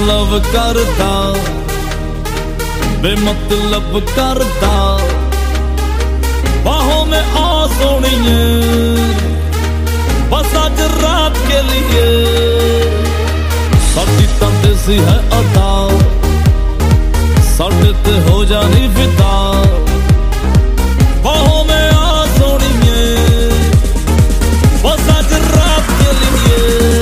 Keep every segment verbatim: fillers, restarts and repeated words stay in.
love करदा बेमतलब करदा बाहों में आ सोनिए बस आज रात के लिए साडी तां देसी है अदा साडे ते हो जानी फिदा बाहों में आ सोनिए बस आज रात के लिए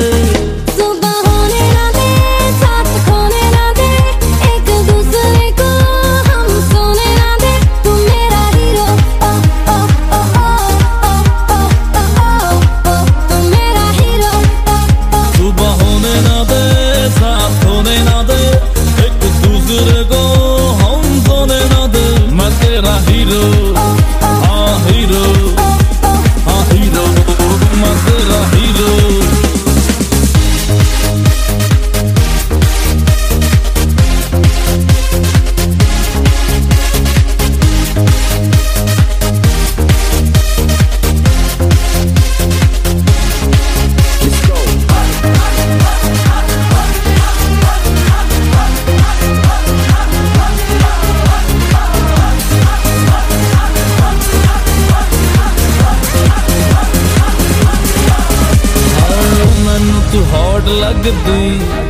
तू हॉट लगदी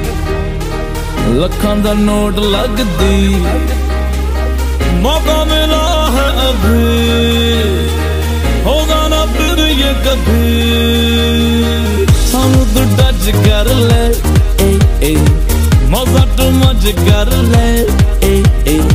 लखां दा नोट लगदी मौका मिला है अभी होगा ना फिर ये कभी सानू तू टच कर ले ए ए मजा तू मज कर ले ए ए